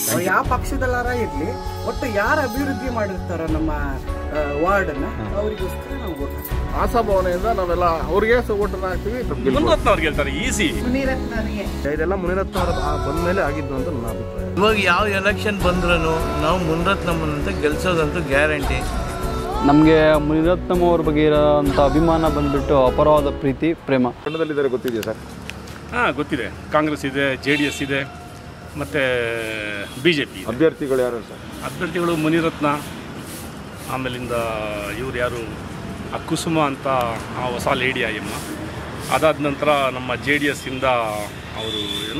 ಯಾವ ಪಕ್ಷದಲ್ಲಾರ ಇರ್ಲಿ, ಒಟ್ಟು ಯಾರು ಅಭಿವೃದ್ಧಿ ಮಾಡಿರ್ತಾರ ನಮ್ಮ ವಾರ್ಡನ್ನ ಅವರಿಗೋಸ್ಕರ ನಾವು ವೋಟ್ ಹಾಕ್ತೀವಿ. ಆಶಾಭಾವನೆಯಿಂದ ನಾವೆಲ್ಲ ಅವ್ರಿಗೆ ಓಟನ್ನ ಹಾಕ್ತೀವಿ. ಮುನಿರತ್ನವ್ರಿಗೆ ಹೇಳ್ತಾರೆ ಈಸಿ. ಇದೆಲ್ಲ ಮುನಿರತ್ನ ಅವರ ಬಂದ ಮೇಲೆ ಆಗಿದ್ದು ಅಂತ ನನ್ನ ಅಭಿಪ್ರಾಯ. ಇವಾಗ ಯಾವ ಎಲೆಕ್ಷನ್ ಬಂದ್ರೂ ನಾವು ಮುನಿರತ್ನಮ್ಮನಂತ ಗೆಲ್ಸೋದಂತೂ ಗ್ಯಾರಂಟಿ. ನಮಗೆ ಮುನಿರತ್ನಂ ಅವ್ರ ಬಗ್ಗೆ ಇರೋಂಥ ಅಭಿಮಾನ ಬಂದ್ಬಿಟ್ಟು ಅಪಾರವಾದ ಪ್ರೀತಿ ಪ್ರೇಮ. ಕನ್ನಡದಲ್ಲಿದ್ದಾರೆ ಗೊತ್ತಿದೆಯಾ ಸರ್? ಗೊತ್ತಿದೆ. ಕಾಂಗ್ರೆಸ್ ಇದೆ, JDS ಇದೆ, ಮತ್ತು BJP. ಅಭ್ಯರ್ಥಿಗಳು ಯಾರು ಸರ್? ಅಭ್ಯರ್ಥಿಗಳು ಮುನಿರತ್ನ, ಆಮೇಲಿಂದ ಇವ್ರು ಯಾರು ಕುಸುಮ ಅಂತ ಹೊಸ ಲೇಡಿ ಅಯ್ಯಮ್ಮ. ಅದಾದ ನಂತರ ನಮ್ಮ JDS ಇಂದ ಅವರು ಏನು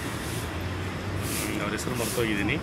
ಅವ್ರ ಹೆಸರು ಮರ್ತೋಗಿದ್ದೀನಿ.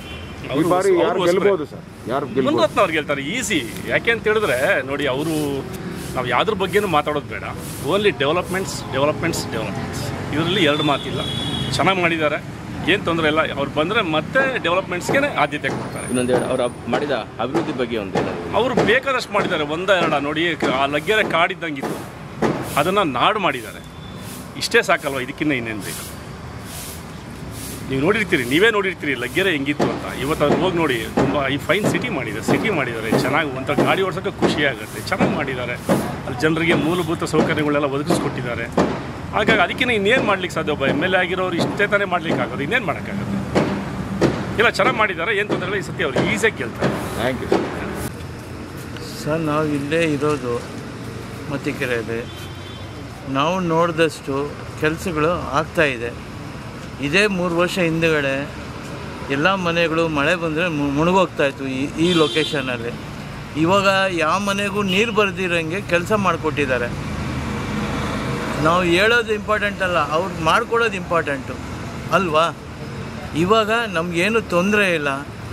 ಮುನಿರತ್ನ ಅವ್ರಿಗೆ ಹೇಳ್ತಾರೆ ಈಸಿ. ಯಾಕೆ ಅಂತ ಹೇಳಿದ್ರೆ ನೋಡಿ, ಅವರು ನಾವು ಯಾವುದ್ರ ಬಗ್ಗೆನೂ ಮಾತಾಡೋದು ಬೇಡ, ಓನ್ಲಿ ಡೆವಲಪ್ಮೆಂಟ್ಸ್. ಇದರಲ್ಲಿ ಎರಡು ಮಾತಿಲ್ಲ. ಚೆನ್ನಾಗಿ ಮಾಡಿದ್ದಾರೆ, ಏನು ತೊಂದರೆ ಇಲ್ಲ. ಅವ್ರು ಬಂದರೆ ಮತ್ತೆ ಡೆವಲಪ್ಮೆಂಟ್ಸ್ಗೆ ಆದ್ಯತೆ ಕೊಡ್ತಾರೆ. ಇನ್ನೊಂದೆರಡು ಅವ್ರು ಮಾಡಿದ ಅಭಿವೃದ್ಧಿ ಬಗ್ಗೆ ಅವರು ಬೇಕಾದಷ್ಟು ಮಾಡಿದ್ದಾರೆ. ಒಂದ ನೋಡಿ, ಆ ಲಗ್ಗೆರೆ ಕಾಡಿದ್ದಂಗಿತ್ತು, ಅದನ್ನು ನಾಡು ಮಾಡಿದ್ದಾರೆ. ಇಷ್ಟೇ ಸಾಕಲ್ವ, ಇದಕ್ಕಿಂತ ಇನ್ನೇನು ಬೇಕು? ನೀವು ನೋಡಿರ್ತೀರಿ, ನೀವೇ ನೋಡಿರ್ತೀರಿ ಲಗ್ಗೆರೆ ಹೆಂಗಿತ್ತು ಅಂತ. ಇವತ್ತು ಅವ್ರು ಹೋಗಿ ನೋಡಿ, ತುಂಬ ಈ ಫೈನ್ ಸಿಟಿ ಮಾಡಿದ್ದಾರೆ. ಚೆನ್ನಾಗಿ ಒಂಥರ ಗಾಡಿ ಓಡಿಸೋಕ್ಕೆ ಖುಷಿಯಾಗುತ್ತೆ. ಚೆನ್ನಾಗಿ ಮಾಡಿದ್ದಾರೆ. ಅಲ್ಲಿ ಜನರಿಗೆ ಮೂಲಭೂತ ಸೌಕರ್ಯಗಳೆಲ್ಲ ಒದಗಿಸ್ಕೊಟ್ಟಿದ್ದಾರೆ. ಹಾಗಾಗಿ ಅದಕ್ಕಿಂತ ಇನ್ನೇನು ಮಾಡ್ಲಿಕ್ಕೆ ಸಾಧ್ಯ? ಒಬ್ಬ MLA ಆಗಿರೋರು ಇಷ್ಟೇ ತಾನೇ ಮಾಡ್ಲಿಕ್ಕೆ ಆಗೋದು, ಇನ್ನೇನು ಮಾಡೋಕ್ಕಾಗುತ್ತೆ? ಇಲ್ಲ, ಚೆನ್ನಾಗಿ ಮಾಡಿದ್ದಾರೆ, ಏನು ತೊಂದರೆ ಇಲ್ಲ. ಈ ಸತಿ ಅವ್ರು ಈಸಿಯಾಗಿ ಕೇಳ್ತಾರೆ. Thank you sir. ನಾವು ಇಲ್ಲೇ ಇರೋದು ಮತ್ತಿಕೆರೆಯಲ್ಲಿ. ನಾವು ನೋಡಿದಷ್ಟು ಕೆಲಸಗಳು ಆಗ್ತಾಯಿದೆ. ಇದೇ 3 ವರ್ಷ ಹಿಂದುಗಡೆ ಎಲ್ಲ ಮನೆಗಳು ಮಳೆ ಬಂದರೆ ಮುಳುಗೋಗ್ತಾಯಿತ್ತು ಈ ಲೊಕೇಶನಲ್ಲಿ. ಇವಾಗ ಯಾವ ಮನೆಗೂ ನೀರು ಬರೆದಿರೋಂಗೆ ಕೆಲಸ ಮಾಡಿಕೊಟ್ಟಿದ್ದಾರೆ. ನಾವು ಹೇಳೋದು ಇಂಪಾರ್ಟೆಂಟ್ ಅಲ್ಲ, ಅವ್ರು ಮಾಡ್ಕೊಡೋದು ಇಂಪಾರ್ಟೆಂಟು ಅಲ್ವಾ? ಇವಾಗ ನಮಗೇನು ತೊಂದರೆ ಇಲ್ಲ.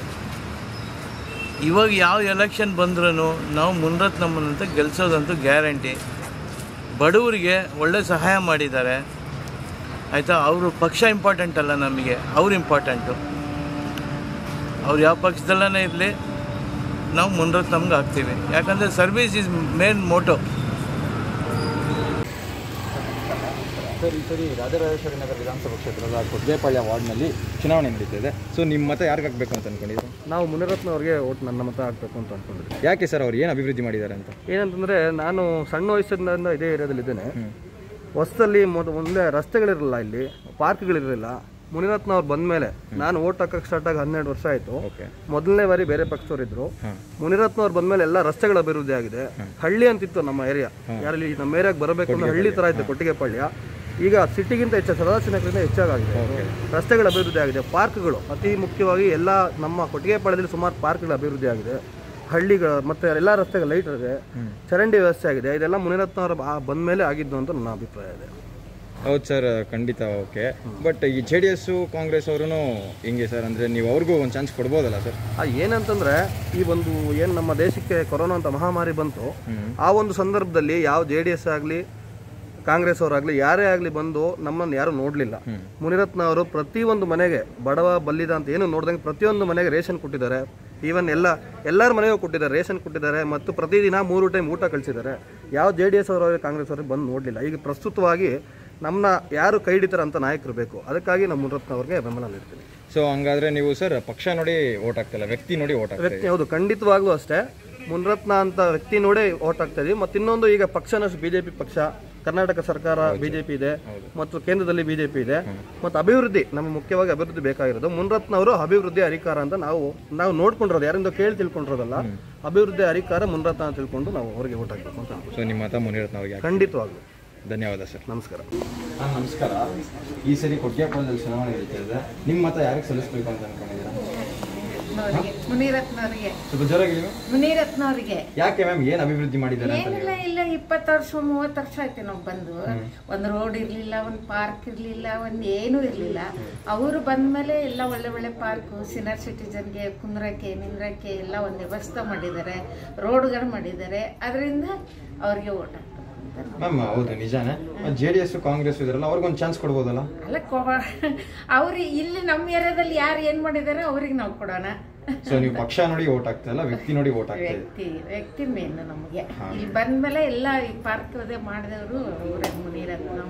ಇವಾಗ ಯಾವ ಎಲೆಕ್ಷನ್ ಬಂದ್ರೂ ನಾವು ಮುನಿರತ್ನಮ್ಮನಂತ ಗೆಲ್ಸೋದಂತೂ ಗ್ಯಾರಂಟಿ. ಬಡವರಿಗೆ ಒಳ್ಳೆ ಸಹಾಯ ಮಾಡಿದ್ದಾರೆ, ಆಯಿತಾ? ಅವರು ಪಕ್ಷ ಇಂಪಾರ್ಟೆಂಟ್ ಅಲ್ಲ ನಮಗೆ, ಅವ್ರು ಇಂಪಾರ್ಟೆಂಟು. ಅವ್ರು ಯಾವ ಪಕ್ಷದಲ್ಲೇ ಇರಲಿ, ನಾವು ಮುನಿರತ್ನಮ್ಗೆ ಹಾಕ್ತೀವಿ. ಯಾಕಂದರೆ service is main motto. Sir, ಈ ಸರಿ ರಾಜರಾಜೇಶ್ವರಿ ನಗರ ವಿಧಾನಸಭಾ ಕ್ಷೇತ್ರದ ಕೊಡ್ಗೆಪಾಳ್ಯ ವಾರ್ಡ್ನಲ್ಲಿ ಚುನಾವಣೆ ನಡೀತಿದೆ. ಸೊ ನಿಮ್ಮ ಮತ ಯಾರಿಗೆ ಹಾಕಬೇಕು ಅಂತ ಅಂದ್ಕೊಂಡಿದ್ರು? ನಾವು ಮುನಿರತ್ನ ಅವ್ರಿಗೆ ನನ್ನ ಮತ ಹಾಕಬೇಕು ಅಂತ ಅಂದ್ಕೊಂಡಿದ್ವಿ. ಯಾಕೆ ಸರ್? ಅವ್ರು ಏನು ಅಭಿವೃದ್ಧಿ ಮಾಡಿದ್ದಾರೆ ಅಂತ? ಏನಂತಂದರೆ, ನಾನು ಸಣ್ಣ ವಯಸ್ಸಿನಿಂದ ಇದೇ ಏರಿಯಾದಲ್ಲಿದ್ದೇನೆ. ಹೊಸದಲ್ಲಿ ಮುಂದೆ ರಸ್ತೆಗಳಿರಲಿಲ್ಲ, ಇಲ್ಲಿ ಪಾರ್ಕ್ಗಳಿರಲಿಲ್ಲ. ಮುನಿರತ್ನ ಅವ್ರು ಬಂದ ಮೇಲೆ ನಾನು ಓಟ್ ಹಾಕಕ್ಕೆ ಸ್ಟಾರ್ಟ್ ಆಗಿ 12 ವರ್ಷ ಆಯಿತು. ಮೊದಲನೇ ಬಾರಿ ಬೇರೆ ಪಕ್ಷದವರಿದ್ರು. ಮುನಿರತ್ನ ಅವ್ರು ಬಂದಮೇಲೆ ಎಲ್ಲ ರಸ್ತೆಗಳ ಅಭಿವೃದ್ಧಿ ಆಗಿದೆ. ಹಳ್ಳಿ ಅಂತಿತ್ತು ನಮ್ಮ ಏರಿಯಾ, ಯಾರಲ್ಲಿ ನಮ್ಮ ಏರಿಯಾಗೆ ಬರಬೇಕು ಅಂದ್ರೆ ಹಳ್ಳಿ ಥರ ಇತ್ತು ಕೊಟ್ಟಿಗೆಪಾಳ್ಯ. ಈಗ ಸಿಟಿಗಿಂತ ಸದಾಶಿವನಗರದಿಂದ ಹೆಚ್ಚಾಗಿದೆ. ರಸ್ತೆಗಳ ಅಭಿವೃದ್ಧಿ ಆಗಿದೆ. ಪಾರ್ಕ್ಗಳು ಅತಿ ಮುಖ್ಯವಾಗಿ ಎಲ್ಲ ನಮ್ಮ ಕೊಟ್ಟಿಗೆಪಾಳ್ಯದಲ್ಲಿ ಸುಮಾರು ಪಾರ್ಕ್ಗಳ ಅಭಿವೃದ್ಧಿ ಆಗಿದೆ. ಹಳ್ಳಿಗಳು ಮತ್ತು ಎಲ್ಲ ರಸ್ತೆಗಳ ಲೈಟ್ ಇದೆ, ಚರಂಡಿ ವ್ಯವಸ್ಥೆ ಆಗಿದೆ. ಇದೆಲ್ಲ ಮುನಿರತ್ನ ಅವರ ಬಂದ ಮೇಲೆ ಆಗಿದ್ದು ಅಂತ ನನ್ನ ಅಭಿಪ್ರಾಯ ಇದೆ. ಹೌದು ಸರ್, ಖಂಡಿತ ಓಕೆ. ಬಟ್ ಈ JDS ಕಾಂಗ್ರೆಸ್ ಅವರು ಹಿಂಗೆ ಸರ್, ಅಂದರೆ ನೀವು ಅವ್ರಿಗೂ ಒಂದು ಚಾನ್ಸ್ ಕೊಡ್ಬೋದಲ್ಲ ಸರ್? ಏನಂತಂದರೆ, ಈ ಒಂದು ಏನು ನಮ್ಮ ದೇಶಕ್ಕೆ ಕೊರೋನಾ ಅಂತ ಮಹಾಮಾರಿ ಬಂತು, ಆ ಒಂದು ಸಂದರ್ಭದಲ್ಲಿ ಯಾವ JDS ಆಗಲಿ ಕಾಂಗ್ರೆಸ್ ಅವರಾಗಲಿ ಯಾರೇ ಆಗಲಿ ಬಂದು ನಮ್ಮನ್ನು ಯಾರು ನೋಡಲಿಲ್ಲ. ಮುನಿರತ್ನ ಅವರು ಪ್ರತಿಯೊಂದು ಮನೆಗೆ ಬಡವ ಬಲ್ಲಿದ ಅಂತ ಏನು ನೋಡ್ದಂಗೆ ಪ್ರತಿಯೊಂದು ಮನೆಗೆ ರೇಷನ್ ಕೊಟ್ಟಿದ್ದಾರೆ. ಈವನ್ ಎಲ್ಲರ ಮನೆಗೂ ಕೊಟ್ಟಿದ್ದಾರೆ, ರೇಷನ್ ಕೊಟ್ಟಿದ್ದಾರೆ. ಮತ್ತು ಪ್ರತಿದಿನ 3 ಟೈಮ್ ಊಟ ಕಳಿಸಿದ್ದಾರೆ. ಯಾವ JDS ಅವರವರಿಗೆ ಕಾಂಗ್ರೆಸ್ ಅವ್ರಿಗೆ ಬಂದು ನೋಡಲಿಲ್ಲ. ಈಗ ಪ್ರಸ್ತುತವಾಗಿ ನಮ್ಮನ್ನ ಯಾರು ಕೈ ಹಿಡಿತಾರೆ ಅಂತ ನಾಯಕರು ಬೇಕು. ಅದಕ್ಕಾಗಿ ನಮ್ಮ ಮುನಿರತ್ನ ಅವ್ರಿಗೆ ಬೆಂಬಲ ನೀಡ್ತೀನಿ. ಸೊ ಹಂಗಾದ್ರೆ ನೀವು ಸರ್ ಪಕ್ಷ ನೋಡಿ ಓಟ್ ಹಾಕ್ತಿಲ್ಲ, ವ್ಯಕ್ತಿ ನೋಡಿ ಓಟ್ ಹಾಕ್ತೀವಿ? ವ್ಯಕ್ತಿ, ಹೌದು, ಖಂಡಿತವಾಗ್ಲೂ ಅಷ್ಟೇ. ಮುನಿರತ್ನ ಅಂತ ವ್ಯಕ್ತಿ ನೋಡಿ ಓಟ್ ಹಾಕ್ತಾ ಇದೀವಿ. ಮತ್ತು ಇನ್ನೊಂದು, ಈಗ ಪಕ್ಷನ BJP ಪಕ್ಷ, ಕರ್ನಾಟಕ ಸರ್ಕಾರ BJP ಇದೆ, ಮತ್ತು ಕೇಂದ್ರದಲ್ಲಿ BJP ಇದೆ. ಮತ್ತು ಅಭಿವೃದ್ಧಿ, ನಮಗೆ ಮುಖ್ಯವಾಗಿ ಅಭಿವೃದ್ಧಿ ಬೇಕಾಗಿರೋದು. ಮುನಿರತ್ನ ಅವರು ಅಭಿವೃದ್ಧಿ ಹರಿಕಾರ ಅಂತ ನಾವು ನೋಡ್ಕೊಂಡಿರೋದು, ಯಾರಿಂದ ಕೇಳಿ ತಿಳ್ಕೊಂಡಿರೋದಲ್ಲ. ಅಭಿವೃದ್ಧಿ ಹರಿಕಾರ ಮುನಿರತ್ನ ಅಂತ ತಿಳ್ಕೊಂಡು ನಾವು ಅವರಿಗೆ ಓಟ್ ಹಾಕಬೇಕು ಅಂತ. ಸೊ ನಿಮ್ಮ ಮತ ಮುನಿರತ್ನ ಅವರಿಗೆ? ಖಂಡಿತವಾಗ್ಲೂ. ಧನ್ಯವಾದ ಸರ್. ನಮಸ್ಕಾರ. ನಮಸ್ಕಾರ. ಈ ಸರಿ ಕೊಟ್ಟಿಗೆಪಾಳ್ಯದಲ್ಲಿ ಚುನಾವಣೆ ನಡೀತಿದೆ. ನಿಮ್ಮ ಮತ ಯಾರಿಗೆ ಸಲ್ಲಿಸಬೇಕು ಅಂತ ಅನ್ಕೊಂಡಿದ್ದೀರಾ? ಮುನಿರತ್ನವರಿಗೆ. ಸ್ವಲ್ಪ ಜೋರಾಗಿ ಹೇಳಿ. ಮುನಿರತ್ನವರಿಗೆ. ಯಾಕೆ ಮ್ಯಾಮ್, ಏನು ಅಭಿವೃದ್ಧಿ ಮಾಡಿದ್ದಾರೆ ಅಂತ? ಇಲ್ಲ 20 ವರ್ಷ 30 ವರ್ಷ ಆಯ್ತು ನಾವು ಬಂದು. ಒಂದು ರೋಡ್ ಇರ್ಲಿಲ್ಲ, ಒಂದು ಪಾರ್ಕ್ ಇರ್ಲಿಲ್ಲ, ಒಂದು ಏನೂ ಇರ್ಲಿಲ್ಲ. ಅವರು ಬಂದ್ಮೇಲೆ ಎಲ್ಲ ಒಳ್ಳೆ ಪಾರ್ಕ್, ಸೀನಿಯರ್ ಸಿಟಿಜನ್ಗೆ ಕುಂದ್ರಕ್ಕೆ ನಿಂದ್ರಕ್ಕೆ ಎಲ್ಲ ಒಂದು ವ್ಯವಸ್ಥೆ ಮಾಡಿದ್ದಾರೆ, ರೋಡ್ಗಳು ಮಾಡಿದ್ದಾರೆ. ಅದರಿಂದ ಅವ್ರಿಗೆ ಓಟ್ ಹಾಕ್ತಾರೆ ಮ್ಯಾಮ್. ಹೌದು, ನಿಜಾನೇ. JDS ಕಾಂಗ್ರೆಸ್ ಇದ್ರಲ್ಲ, ಅವ್ರಿಗೊಂದು ಚಾನ್ಸ್ ಕೊಡ್ಬೋದಲ್ಲ? ಅಲ್ಲ, ಅವ್ರು ಇಲ್ಲಿ ನಮ್ಮ ಏರಿಯಾದಲ್ಲಿ ಯಾರು ಏನು ಮಾಡಿದ್ದಾರೆ ಅವ್ರಿಗೆ ನಾವು ಕೊಡೋಣ. ಸೊ ನೀವು ಪಕ್ಷ ನೋಡಿ ಓಟ್ ಹಾಕ್ತಾ ಇಲ್ಲ, ವ್ಯಕ್ತಿ ನೋಡಿ ಓಟ್ ಹಾಕ್ತಾ ವ್ಯಕ್ತಿ ಮೇನ್ ನಮಗೆ. ಇಲ್ಲಿ ಬಂದ್ಮೇಲೆ ಎಲ್ಲ ಈ ಪಾರ್ಕ್ ಅದೇ ಮಾಡಿದವರು ಅವರೇ, ಮುನಿರತ್ನ,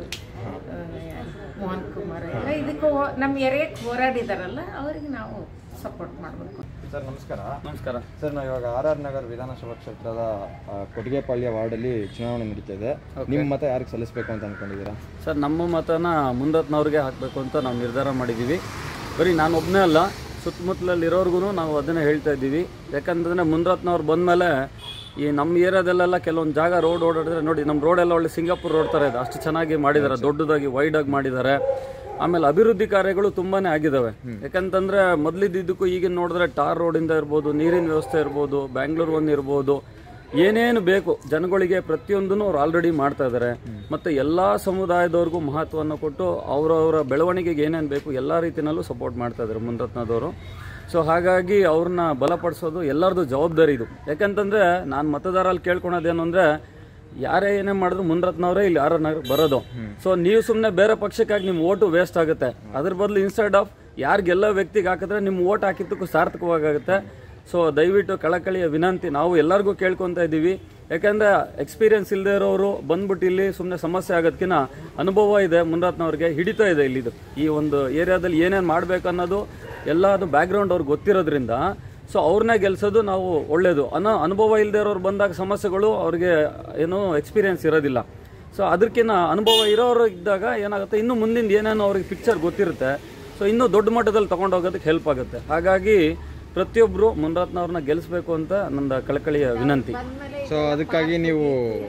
ಮೋಹನ್ ಕುಮಾರ್ ಎಲ್ಲ ಇದಕ್ಕೆ ನಮ್ಮ ಏರಿಯಾಕ್ಕೆ ಹೋರಾಡಿದಾರಲ್ಲ ಅವರಿಗೆ ನಾವು ಸಪೋರ್ಟ್ ಮಾಡಬೇಕು. ಸರ್ ನಮಸ್ಕಾರ. ನಮಸ್ಕಾರ ಸರ್ ನಾವು ಇವಾಗ RR ನಗರ್ ವಿಧಾನಸಭಾ ಕ್ಷೇತ್ರದ ಕೊಟ್ಟಿಗೆಪಾಳ್ಯ ವಾರ್ಡಲ್ಲಿ ಚುನಾವಣೆ ನಡೀತಾ ಇದೆ. ನಿಮ್ಮ ಮತ ಯಾರಿಗೆ ಸಲ್ಲಿಸಬೇಕು ಅಂತ ಅಂದ್ಕೊಂಡಿದ್ದೀರಾ? ಸರ್, ನಮ್ಮ ಮತನ ಮುನಿರತ್ನವ್ರಿಗೆ ಹಾಕಬೇಕು ಅಂತ ನಾವು ನಿರ್ಧಾರ ಮಾಡಿದ್ದೀವಿ. ಬರೀ ನಾನು ಒಬ್ಬನೇ ಅಲ್ಲ, ಸುತ್ತಮುತ್ತಲಲ್ಲಿರೋರ್ಗು ನಾವು ಅದನ್ನೇ ಹೇಳ್ತಾ ಇದ್ದೀವಿ. ಯಾಕಂತಂದರೆ ಮುನಿರತ್ನವ್ರು ಬಂದಮೇಲೆ ಈ ನಮ್ಮ ಏರಿಯಾದಲ್ಲೆಲ್ಲ ಕೆಲವೊಂದು ಜಾಗ ರೋಡ್ ಓಡಾಡಿದ್ರೆ ನೋಡಿ, ನಮ್ಮ ರೋಡೆಲ್ಲ ಒಳ್ಳೆ ಸಿಂಗಾಪುರ್ ರೋಡ್ ಥರ ಇದೆ, ಅಷ್ಟು ಚೆನ್ನಾಗಿ ಮಾಡಿದ್ದಾರೆ, ದೊಡ್ಡದಾಗಿ ವೈಡಾಗಿ ಮಾಡಿದ್ದಾರೆ. ಆಮೇಲೆ ಅಭಿವೃದ್ಧಿ ಕಾರ್ಯಗಳು ತುಂಬಾ ಆಗಿದ್ದಾವೆ. ಯಾಕಂತಂದರೆ ಮೊದಲಿದ್ದಕ್ಕೂ ಈಗಿನ ನೋಡಿದ್ರೆ ಟಾರ್ ರೋಡಿಂದ ಇರ್ಬೋದು, ನೀರಿನ ವ್ಯವಸ್ಥೆ ಇರ್ಬೋದು, ಬ್ಯಾಂಗ್ಳೂರ್ ಒಂದು ಇರ್ಬೋದು, ಏನೇನು ಬೇಕು ಜನಗಳಿಗೆ ಪ್ರತಿಯೊಂದನ್ನು ಅವ್ರು ಆಲ್ರೆಡಿ ಮಾಡ್ತಾ ಇದ್ದಾರೆ. ಮತ್ತು ಎಲ್ಲ ಸಮುದಾಯದವ್ರಿಗೂ ಮಹತ್ವವನ್ನು ಕೊಟ್ಟು ಅವರವರ ಬೆಳವಣಿಗೆಗೆ ಏನೇನು ಬೇಕು ಎಲ್ಲ ರೀತಿಯಲ್ಲೂ ಸಪೋರ್ಟ್ ಮಾಡ್ತಾ ಇದ್ದಾರೆ ಮುನಿರತ್ನದವರು. ಸೊ ಹಾಗಾಗಿ ಅವ್ರನ್ನ ಬಲಪಡಿಸೋದು ಎಲ್ಲರದು ಜವಾಬ್ದಾರಿ ಇದು. ಯಾಕಂತಂದರೆ ನಾನು ಮತದಾರಲ್ಲಿ ಕೇಳ್ಕೊಳೋದೇನು ಅಂದರೆ, ಯಾರೇ ಏನೇ ಮಾಡಿದ್ರು ಮುನಿರತ್ನವರೇ ಇಲ್ಲಿ RR ನಗರಕ್ಕೆ ಬರೋದು. ಸೊ ನೀವು ಸುಮ್ಮನೆ ಬೇರೆ ಪಕ್ಷಕ್ಕಾಗಿ ನಿಮ್ಮ ಓಟು ವೇಸ್ಟ್ ಆಗುತ್ತೆ. ಅದ್ರ ಬದಲು ಇನ್ಸ್ಟೆಡ್ ಆಫ್ ಯಾರಿಗೆಲ್ಲ ವ್ಯಕ್ತಿಗೆ ಹಾಕಿದ್ರೆ ನಿಮ್ಮ ಓಟ್ ಹಾಕಿದ್ದಕ್ಕೂ ಸಾರ್ಥಕವಾಗುತ್ತೆ. ಸೊ ದಯವಿಟ್ಟು ಕಳಕಳಿಯ ವಿನಂತಿ ನಾವು ಎಲ್ಲರಿಗೂ ಕೇಳ್ಕೊತಾ ಇದ್ದೀವಿ. ಯಾಕಂದರೆ ಎಕ್ಸ್ಪೀರಿಯನ್ಸ್ ಇಲ್ಲದೆ ಇರೋರು ಬಂದ್ಬಿಟ್ಟು ಇಲ್ಲಿ ಸುಮ್ಮನೆ ಸಮಸ್ಯೆ ಆಗೋದಕ್ಕಿಂತ ಅನುಭವ ಇದೆ ಮುನಿರತ್ನವ್ರಿಗೆ, ಹಿಡಿತಾ ಇದೆ ಇಲ್ಲಿದು ಈ ಒಂದು ಏರಿಯಾದಲ್ಲಿ ಏನೇನು ಮಾಡಬೇಕು ಅನ್ನೋದು ಎಲ್ಲ ಅದು ಬ್ಯಾಕ್ಗ್ರೌಂಡ್ ಅವ್ರಿಗೆ ಗೊತ್ತಿರೋದ್ರಿಂದ ಸೊ ಅವ್ರನ್ನೇ ಗೆಲ್ಸೋದು ನಾವು ಒಳ್ಳೆಯದು. ಅನುಭವ ಇಲ್ಲದೆ ಇರೋರು ಬಂದಾಗ ಸಮಸ್ಯೆಗಳು ಅವ್ರಿಗೆ ಏನೋ ಎಕ್ಸ್ಪೀರಿಯನ್ಸ್ ಇರೋದಿಲ್ಲ. ಸೊ ಅದಕ್ಕಿಂತ ಅನುಭವ ಇರೋರು ಇದ್ದಾಗ ಏನಾಗುತ್ತೆ, ಇನ್ನೂ ಮುಂದಿನ ಏನೇನೋ ಅವ್ರಿಗೆ ಪಿಕ್ಚರ್ ಗೊತ್ತಿರುತ್ತೆ. ಸೊ ಇನ್ನೂ ದೊಡ್ಡ ಮಟ್ಟದಲ್ಲಿ ತೊಗೊಂಡೋಗೋದಕ್ಕೆ ಹೆಲ್ಪ್ ಆಗುತ್ತೆ. ಹಾಗಾಗಿ ಪ್ರತಿಯೊಬ್ಬರು ಮುನಿರತ್ನವ್ರನ್ನ ಗೆಲ್ಲಿಸ್ಬೇಕು ಅಂತ ನನ್ನ ಕಳಕಳಿಯ ವಿನಂತಿ. ಸೊ ಅದಕ್ಕಾಗಿ ನೀವು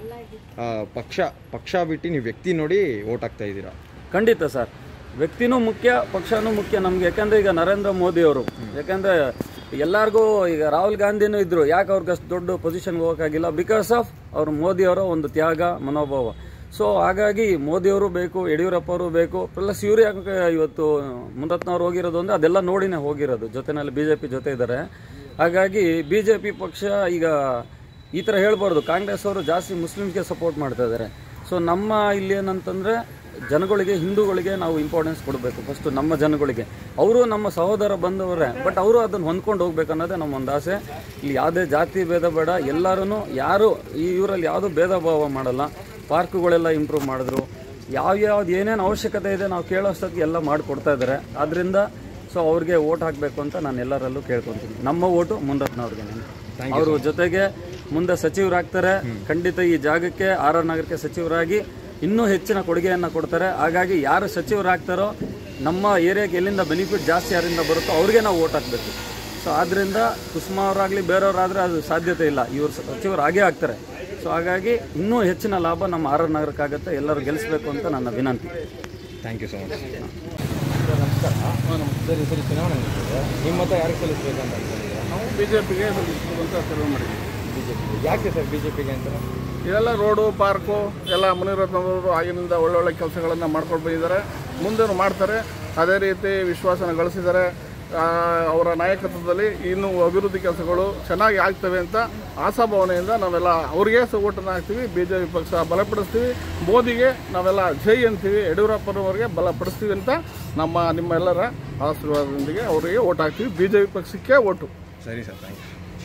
ಪಕ್ಷ ಬಿಟ್ಟು ನೀವು ವ್ಯಕ್ತಿ ನೋಡಿ ಓಟ್ ಹಾಕ್ತಾ ಇದ್ದೀರಾ? ಖಂಡಿತ ಸರ್, ವ್ಯಕ್ತಿನೂ ಮುಖ್ಯ, ಪಕ್ಷನೂ ಮುಖ್ಯ ನಮಗೆ. ಯಾಕಂದರೆ ಈಗ ನರೇಂದ್ರ ಮೋದಿ ಅವರು, ಯಾಕಂದರೆ ಎಲ್ಲರಿಗೂ ಈಗ ರಾಹುಲ್ ಗಾಂಧಿನೂ ಇದ್ದರು, ಯಾಕೆ ಅವ್ರಿಗೆ ಅಷ್ಟು ದೊಡ್ಡ ಪೊಸಿಷನ್ಗೆ ಹೋಗೋಕ್ಕಾಗಿಲ್ಲ? ಬಿಕಾಸ್ ಆಫ್ ಅವರು ಮೋದಿಯವರ ಒಂದು ತ್ಯಾಗ ಮನೋಭಾವ. ಸೊ ಹಾಗಾಗಿ ಮೋದಿಯವರು ಬೇಕು, ಯಡಿಯೂರಪ್ಪ ಅವರು ಬೇಕು, ಪ್ಲಸ್ ಇವರು ಯಾಕೆ ಇವತ್ತು ಮುನಿರತ್ನವ್ರು ಹೋಗಿರೋದು ಅಂದರೆ ಅದೆಲ್ಲ ನೋಡಿನೇ ಹೋಗಿರೋದು. ಜೊತೆಯಲ್ಲಿ BJP ಜೊತೆ ಇದ್ದಾರೆ. ಹಾಗಾಗಿ BJP ಪಕ್ಷ ಈಗ ಈ ಥರ ಹೇಳ್ಬಾರ್ದು, ಕಾಂಗ್ರೆಸ್ ಅವರು ಜಾಸ್ತಿ ಮುಸ್ಲಿಮ್ಸ್ಗೆ ಸಪೋರ್ಟ್ ಮಾಡ್ತಾ ಇದ್ದಾರೆ. ಸೊ ನಮ್ಮ ಇಲ್ಲಿ ಏನಂತಂದರೆ ಜನಗಳಿಗೆ, ಹಿಂದೂಗಳಿಗೆ ನಾವು ಇಂಪಾರ್ಟೆನ್ಸ್ ಕೊಡಬೇಕು ಫಸ್ಟು, ನಮ್ಮ ಜನಗಳಿಗೆ. ಅವರು ನಮ್ಮ ಸಹೋದರ ಬಂದವರೇ, ಬಟ್ ಅವರು ಅದನ್ನು ಹೊಂದ್ಕೊಂಡು ಹೋಗ್ಬೇಕು ಅನ್ನೋದೇ ನಮ್ಮ ಒಂದು ಆಸೆ. ಇಲ್ಲಿ ಯಾವುದೇ ಜಾತಿ ಭೇದ ಬೇಡ, ಎಲ್ಲರೂ ಯಾರು ಈ ಇವರಲ್ಲಿ ಯಾವುದೂ ಭೇದ ಭಾವ ಮಾಡಲ್ಲ. ಪಾರ್ಕ್ಗಳೆಲ್ಲ ಇಂಪ್ರೂವ್ ಮಾಡಿದ್ರು, ಯಾವ್ಯಾವ್ದು ಏನೇನು ಅವಶ್ಯಕತೆ ಇದೆ ನಾವು ಕೇಳೋಷ್ಟೊತ್ತಿಗೆ ಎಲ್ಲ ಮಾಡಿಕೊಡ್ತಾ ಇದ್ದಾರೆ. ಆದ್ದರಿಂದ ಸೊ ಅವ್ರಿಗೆ ಓಟ್ ಹಾಕಬೇಕು ಅಂತ ನಾನು ಎಲ್ಲರಲ್ಲೂ ಕೇಳ್ಕೊತೀನಿ. ನಮ್ಮ ಓಟು ಮುನಿರತ್ನವ್ರಿಗೆ. ಅವರು ಜೊತೆಗೆ ಮುಂದೆ ಸಚಿವರಾಗ್ತಾರೆ, ಖಂಡಿತ ಈ ಜಾಗಕ್ಕೆ RR ನಗರಕ್ಕೆ ಸಚಿವರಾಗಿ ಇನ್ನೂ ಹೆಚ್ಚಿನ ಕೊಡುಗೆಯನ್ನು ಕೊಡ್ತಾರೆ. ಹಾಗಾಗಿ ಯಾರು ಸಚಿವರಾಗ್ತಾರೋ ನಮ್ಮ ಏರಿಯಾಗೆ ಎಲ್ಲಿಂದ ಬೆನಿಫಿಟ್ ಜಾಸ್ತಿ ಯಾರಿಂದ ಬರುತ್ತೋ ಅವ್ರಿಗೆ ನಾವು ಓಟ್ ಹಾಕಬೇಕು. ಸೊ ಆದ್ದರಿಂದ ಕುಸುಮಾ ಅವರಾಗಲಿ ಬೇರೆಯವರಾದರೆ ಅದು ಸಾಧ್ಯತೆ ಇಲ್ಲ, ಇವರು ಸಚಿವರು ಆಗೇ ಆಗ್ತಾರೆ. ಸೊ ಹಾಗಾಗಿ ಇನ್ನೂ ಹೆಚ್ಚಿನ ಲಾಭ ನಮ್ಮ RR ನಗರಕ್ಕಾಗುತ್ತೆ. ಎಲ್ಲರೂ ಗೆಲ್ಲಿಸಬೇಕು ಅಂತ ನನ್ನ ವಿನಂತಿ. Thank you so much. Sir ನಮಸ್ಕಾರ. ಸರ್ ಈ ಸರಿ ಚುನಾವಣೆ ನಡೀತಿದೆ, ನಿಮ್ಮ ಮತ ಯಾರಿಗೆ ಸಲ್ಲಿಸಬೇಕಂತ ಅಂದ್ಕೊಂಡಿದ್ದೀರಾ? ನಾವು BJPಗೆ ಸಲ್ಲಿಸಬೇಕು ಅಂತ ತೀರ್ಮಾನ ಮಾಡಿದ್ದೀವಿ. ಯಾಕೆ ಸರ್ BJPಗೆ ಅಂತ? ಇದೆಲ್ಲ ರೋಡು, ಪಾರ್ಕು ಎಲ್ಲ ಮುನಿರತ್ನವರು ಆಗಿನಿಂದ ಒಳ್ಳೊಳ್ಳೆ ಕೆಲಸಗಳನ್ನು ಮಾಡ್ಕೊಂಡು ಬಂದಿದ್ದಾರೆ, ಮುಂದೇನು ಮಾಡ್ತಾರೆ. ಅದೇ ರೀತಿ ವಿಶ್ವಾಸನ ಗಳಿಸಿದ್ದಾರೆ. ಅವರ ನಾಯಕತ್ವದಲ್ಲಿ ಇನ್ನೂ ಅಭಿವೃದ್ಧಿ ಕೆಲಸಗಳು ಚೆನ್ನಾಗಿ ಆಗ್ತವೆ ಅಂತ ಆಶಾಭಾವನೆಯಿಂದ ನಾವೆಲ್ಲ ಅವ್ರಿಗೆ ಓಟನ್ನು ಹಾಕ್ತೀವಿ. BJP ಪಕ್ಷ ಬಲಪಡಿಸ್ತೀವಿ. ಮೋದಿಗೆ ನಾವೆಲ್ಲ ಜೈ ಅಂತೀವಿ, ಯಡಿಯೂರಪ್ಪನವರಿಗೆ ಬಲಪಡಿಸ್ತೀವಿ ಅಂತ ನಿಮ್ಮೆಲ್ಲರ ಆಶೀರ್ವಾದದೊಂದಿಗೆ ಅವರಿಗೆ ಓಟ್ ಹಾಕ್ತೀವಿ. BJP ಪಕ್ಷಕ್ಕೆ ಓಟು. ಸರಿ ಸರ್, ಥ್ಯಾಂಕ್ ಯು.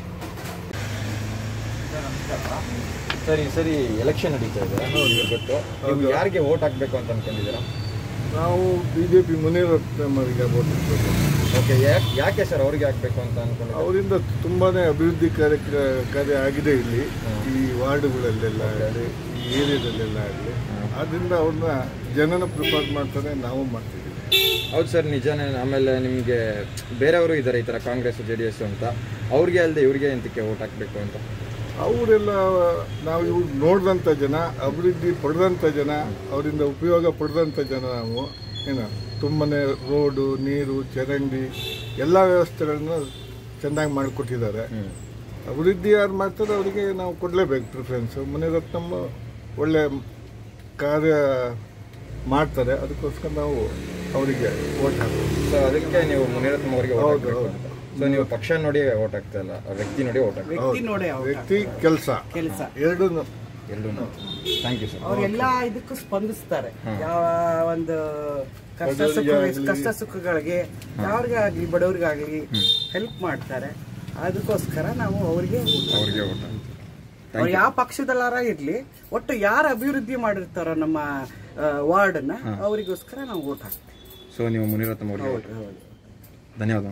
ಸರಿ ಸರಿ ಎಲೆಕ್ಷನ್ ನಡೀತಾ ಇದೆ, ಗೊತ್ತು. ನೀವು ಯಾರಿಗೆ ಓಟ್ ಹಾಕಬೇಕು ಅಂತ ಅಂದ್ಕೊಂಡಿದ್ದೀರಾ? ನಾವು BJP ಮುನಿರತ್ನವರಿಗೆ ಓಟ್ ಹಾಕಬೇಕು. ಓಕೆ, ಯಾಕೆ ಸರ್ ಅವ್ರಿಗೆ ಹಾಕಬೇಕು ಅಂತ ಅಂದ್ಕೊಂಡಿದ್ದೀರಾ? ಅವರಿಂದ ತುಂಬಾ ಅಭಿವೃದ್ಧಿ ಕಾರ್ಯ ಆಗಿದೆ ಇಲ್ಲಿ, ಈ ವಾರ್ಡುಗಳಲ್ಲೆಲ್ಲ ಆಗಲಿ, ಈ ಏರಿಯಾದಲ್ಲೆಲ್ಲ ಆಗಲಿ. ಆದ್ದರಿಂದ ಅವ್ರನ್ನ ಜನನ ಪ್ರಿಫರ್ ಮಾಡ್ತಾರೆ, ನಾವು ಮಾಡ್ತಿದ್ದೀವಿ. ಹೌದು ಸರ್, ನಿಜನೇ. ಆಮೇಲೆ ನಿಮಗೆ ಬೇರೆಯವರು ಇದ್ದಾರೆ ಈ ಥರ ಕಾಂಗ್ರೆಸ್ JDS ಅಂತ, ಅವ್ರಿಗೆ ಅಲ್ಲದೆ ಇವ್ರಿಗೆ ಎಂತಕ್ಕೆ ಓಟ್ ಹಾಕಬೇಕು ಅಂತ? ಅವರೆಲ್ಲ ನಾವು ಇವ್ರು ನೋಡಿದಂಥ ಜನ, ಅಭಿವೃದ್ಧಿ ಪಡೆದಂಥ ಜನ, ಅವರಿಂದ ಉಪಯೋಗ ಪಡೆದಂಥ ಜನ. ನಾವು ತುಂಬನೇ ರೋಡು, ನೀರು, ಚರಂಡಿ ಎಲ್ಲ ವ್ಯವಸ್ಥೆಗಳನ್ನ ಚೆನ್ನಾಗಿ ಮಾಡಿಕೊಟ್ಟಿದ್ದಾರೆ. ಅಭಿವೃದ್ಧಿ ಯಾರು ಮಾಡ್ತಾರೆ ಅವರಿಗೆ ನಾವು ಕೊಡಲೇಬೇಕು ಪ್ರಿಫರೆನ್ಸು. ಮುನಿರತ್ನಮ್ಮ ಒಳ್ಳೆ ಕಾರ್ಯ ಮಾಡ್ತಾರೆ, ಅದಕ್ಕೋಸ್ಕರ ನಾವು ಅವರಿಗೆ ಓಟ್ ಹಾಕ್ತೀವಿ. ಸೊ ಅದಕ್ಕೆ ನೀವು ಮುನಿರತ್ನ ಅವರಿಗೆ ಓಟ್ ಹಾಕಬೇಕು ಅಂತ. ಸೊ ನೀವು ಪಕ್ಷ ನೋಡಿ ಓಟ್ ಹಾಕ್ತಾ ಇಲ್ಲ, ವ್ಯಕ್ತಿ ನೋಡಿ ಓಟ್ ಹಾಕ್ತೀವಿ. ವ್ಯಕ್ತಿ ಕೆಲಸ ಎರಡೂ. Thank you sir. ಅವರೆಲ್ಲ ಇದಕ್ಕೂ ಸ್ಪಂದಿಸ್ತಾರೆ. ಯಾವ ಒಂದು ಕಷ್ಟ ಸುಖಗಳಿಗೆ ಯಾರಿಗಾಗಲಿ ಬಡವ್ರಿಗಾಗಲಿ ಹೆಲ್ಪ್ ಮಾಡ್ತಾರೆ. ಅದಕ್ಕೋಸ್ಕರ ನಾವು ಅವ್ರಿಗೆ ಅವ್ರು ಯಾವ ಪಕ್ಷದಲ್ಲಾರ ಇರ್ಲಿ, ಒಟ್ಟು ಯಾರು ಅಭಿವೃದ್ಧಿ ಮಾಡಿರ್ತಾರ ನಮ್ಮ ವಾರ್ಡನ್ನ ಅವರಿಗೋಸ್ಕರ ನಾವು ವೋಟ್ ಹಾಕ್ತೀವಿ. ಸೊ ನೀವು ಮುನಿರತ್ನಂ ಅವರಿಗೆ ಧನ್ಯವಾದ.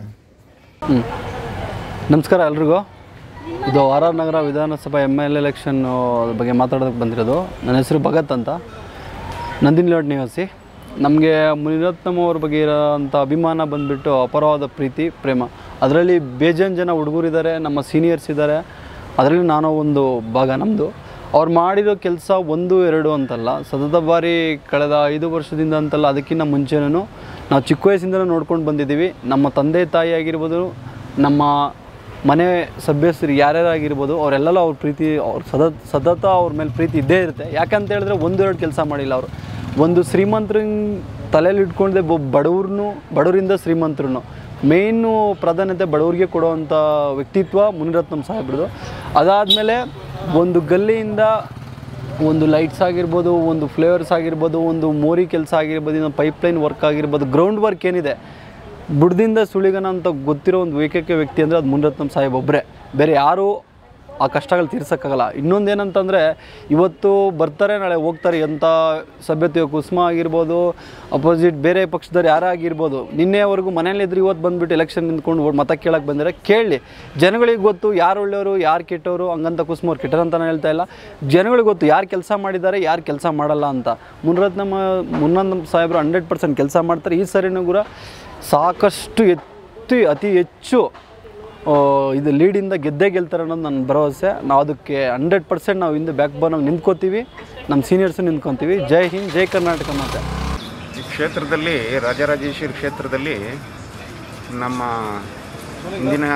ನಮಸ್ಕಾರ ಎಲ್ರಿಗೂ. ಇದು ಆರ್ ಆರ್ ನಗರ ವಿಧಾನಸಭಾ ML ಎಲೆಕ್ಷನ್ ಬಗ್ಗೆ ಮಾತಾಡೋದಕ್ಕೆ ಬಂದಿರೋದು. ನನ್ನ ಹೆಸರು ಭಗತ್ ಅಂತ, ನಂದಿನಿಲೋಡ್ ನಿವಾಸಿ. ನಮಗೆ ಮುನಿರತ್ನಂ ಅವ್ರ ಬಗ್ಗೆ ಇರೋಂಥ ಅಭಿಮಾನ ಬಂದುಬಿಟ್ಟು ಅಪಾರವಾದ ಪ್ರೀತಿ ಪ್ರೇಮ. ಅದರಲ್ಲಿ ಬೇಜಾನ್ ಜನ ಹುಡುಗರಿದ್ದಾರೆ, ನಮ್ಮ ಸೀನಿಯರ್ಸ್ ಇದ್ದಾರೆ, ಅದರಲ್ಲಿ ನಾನು ಒಂದು ಭಾಗ. ನಮ್ಮದು ಅವ್ರು ಮಾಡಿರೋ ಕೆಲಸ 1-2 ಅಂತಲ್ಲ, ಸತತ ಬಾರಿ ಕಳೆದ 5 ವರ್ಷದಿಂದ ಅಂತಲ್ಲ, ಅದಕ್ಕಿಂತ ಮುಂಚೆನೂ ನಾವು ಚಿಕ್ಕ ವಯಸ್ಸಿಂದಲೂ ನೋಡ್ಕೊಂಡು ಬಂದಿದ್ದೀವಿ. ನಮ್ಮ ತಂದೆ ತಾಯಿ ಆಗಿರ್ಬೋದು, ನಮ್ಮ ಮನೆ ಸಭ್ಯಸ್ಥರು ಯಾರ್ಯಾರಾಗಿರ್ಬೋದು, ಅವರೆಲ್ಲರೂ ಅವ್ರ ಪ್ರೀತಿ, ಅವ್ರ ಸತತ ಅವ್ರ ಮೇಲೆ ಪ್ರೀತಿ ಇದ್ದೇ ಇರುತ್ತೆ. ಯಾಕಂತ ಹೇಳಿದ್ರೆ 1-2 ಕೆಲಸ ಮಾಡಿಲ್ಲ ಅವರು. ಒಂದು ಶ್ರೀಮಂತರ ತಲೆಯಲ್ಲಿ ಇಟ್ಕೊಂಡೆ ಬಡವರಿಂದ ಶ್ರೀಮಂತರು ಮೇಯ್ನು ಪ್ರಾಧಾನ್ಯತೆ ಬಡವರಿಗೆ ಕೊಡುವಂಥ ವ್ಯಕ್ತಿತ್ವ ಮುನಿರತ್ನಂ ಸಾಹೇಬ್ರದ್ದು. ಅದಾದಮೇಲೆ ಒಂದು ಗಲ್ಲಿಯಿಂದ ಒಂದು ಲೈಟ್ಸ್ ಆಗಿರ್ಬೋದು, ಒಂದು ಫ್ಲೇವರ್ಸ್ ಆಗಿರ್ಬೋದು, ಒಂದು ಮೋರಿ ಕೆಲಸ ಆಗಿರ್ಬೋದು, ಇನ್ನೊಂದು ಪೈಪ್ಲೈನ್ ವರ್ಕ್ ಆಗಿರ್ಬೋದು, ಗ್ರೌಂಡ್ ವರ್ಕ್ ಏನಿದೆ ಬುಡದಿಂದ ಸುಳಿಗನ ಅಂತ ಗೊತ್ತಿರೋ ಒಂದು ಏಕೈಕ ವ್ಯಕ್ತಿ ಅಂದರೆ ಅದು ಮುನಿರತ್ನಂ ಸಾಹೇಬ್ ಒಬ್ಬರೇ. ಬೇರೆ ಯಾರೂ ಆ ಕಷ್ಟಗಳು ತೀರ್ಸೋಕ್ಕಾಗಲ್ಲ. ಇನ್ನೊಂದು ಏನಂತಂದರೆ, ಇವತ್ತು ಬರ್ತಾರೆ ನಾಳೆ ಹೋಗ್ತಾರೆ. ಎಂಥ ಸಭ್ಯತೆ ಕುಸುಮ ಆಗಿರ್ಬೋದು, ಅಪೋಸಿಟ್ ಬೇರೆ ಪಕ್ಷದವ್ರು ಯಾರೇ ಆಗಿರ್ಬೋದು, ನಿನ್ನೆವರೆಗೂ ಮನೇಲಿದ್ರು ಇವತ್ತು ಬಂದುಬಿಟ್ಟು ಎಲೆಕ್ಷನ್ ನಿಂತ್ಕೊಂಡು ಮತ ಕೇಳಕ್ಕೆ ಬಂದರೆ ಕೇಳಿ. ಜನಗಳಿಗೆ ಗೊತ್ತು ಯಾರು ಒಳ್ಳೆಯವರು ಯಾರು ಕೆಟ್ಟವರು. ಹಂಗಂತ ಕುಸುಮ ಅವ್ರು ಕೆಟ್ಟರು ಅಂತ ನಾನು ಹೇಳ್ತಾ ಇಲ್ಲ. ಜನಗಳಿಗೆ ಗೊತ್ತು ಯಾರು ಕೆಲಸ ಮಾಡಿದ್ದಾರೆ ಯಾರು ಕೆಲಸ ಮಾಡಲ್ಲ ಅಂತ. ಮುನಿರತ್ನಂ ಸಾಹೇಬರು 100% ಕೆಲಸ ಮಾಡ್ತಾರೆ. ಈ ಸರಿನೂ ಕೂಡ ಸಾಕಷ್ಟು ಅತಿ ಹೆಚ್ಚು ಇದು ಲೀಡಿಂದ ಗೆಲ್ತಾರೆ ಅನ್ನೋದು ನನ್ನ ಭರವಸೆ. ನಾವು ಅದಕ್ಕೆ 100% ನಾವು ಹಿಂದೆ ಬ್ಯಾಕ್ ಬೋನಾಗಿ ನಿಂತ್ಕೋತೀವಿ, ನಮ್ಮ ಸೀನಿಯರ್ಸು ನಿಂತ್ಕೊತೀವಿ. ಜೈ ಹಿಂದ್, ಜೈ ಕರ್ನಾಟಕ. ಮತ್ತು ಈ ಕ್ಷೇತ್ರದಲ್ಲಿ ರಾಜರಾಜೇಶ್ವರಿ ಕ್ಷೇತ್ರದಲ್ಲಿ ನಮ್ಮ ಹಿಂದಿನ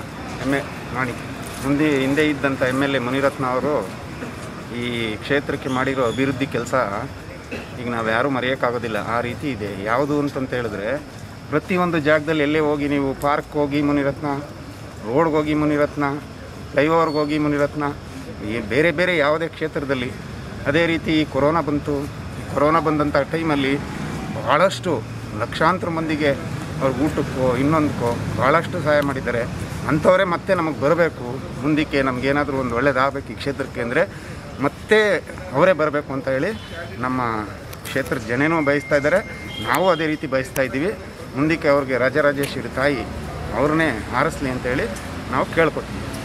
ಹಿಂದೆ ಇದ್ದಂಥ MLA ಮುನಿರತ್ನ ಅವರು ಈ ಕ್ಷೇತ್ರಕ್ಕೆ ಮಾಡಿರೋ ಅಭಿವೃದ್ಧಿ ಕೆಲಸ ಈಗ ನಾವು ಯಾರೂ ಮರೆಯೋಕ್ಕಾಗೋದಿಲ್ಲ. ಆ ರೀತಿ ಇದೆ. ಯಾವುದು ಅಂತಂತ ಹೇಳಿದ್ರೆ, ಪ್ರತಿಯೊಂದು ಜಾಗದಲ್ಲಿ ಎಲ್ಲೇ ಹೋಗಿ ನೀವು ಪಾರ್ಕ್ ಹೋಗಿ ಮುನಿರತ್ನ, ರೋಡ್ಗೆ ಹೋಗಿ ಮುನಿರತ್ನ, ಫ್ಲೈಓವರ್ಗೆ ಹೋಗಿ ಮುನಿರತ್ನ, ಈ ಬೇರೆ ಬೇರೆ ಯಾವುದೇ ಕ್ಷೇತ್ರದಲ್ಲಿ. ಅದೇ ರೀತಿ ಕೊರೋನಾ ಬಂದಂಥ ಟೈಮಲ್ಲಿ ಭಾಳಷ್ಟು ಲಕ್ಷಾಂತರ ಮಂದಿಗೆ ಅವ್ರ ಊಟಕ್ಕೋ ಇನ್ನೊಂದಕ್ಕೋ ಭಾಳಷ್ಟು ಸಹಾಯ ಮಾಡಿದ್ದಾರೆ. ಅಂಥವರೇ ಮತ್ತೆ ನಮಗೆ ಬರಬೇಕು, ಮುಂದಕ್ಕೆ ನಮಗೇನಾದರೂ ಒಂದು ಒಳ್ಳೇದಾಗಬೇಕು ಈ ಕ್ಷೇತ್ರಕ್ಕೆ ಅಂದರೆ ಮತ್ತೆ ಅವರೇ ಬರಬೇಕು ಅಂತ ಹೇಳಿ ನಮ್ಮ ಕ್ಷೇತ್ರದ ಜನನೂ ಬಯಸ್ತಾ ಇದ್ದಾರೆ. ನಾವು ಅದೇ ರೀತಿ ಬಯಸ್ತಾ ಇದ್ದೀವಿ. ಮುಂದಕ್ಕೆ ಅವ್ರಿಗೆ ರಾಜರಾಜೇಶ್ವರಿ ತಾಯಿ ಅವ್ರನ್ನೇ ಆರಿಸ್ಲಿ ಅಂತೇಳಿ ನಾವು ಕೇಳ್ಕೊತೀವಿ.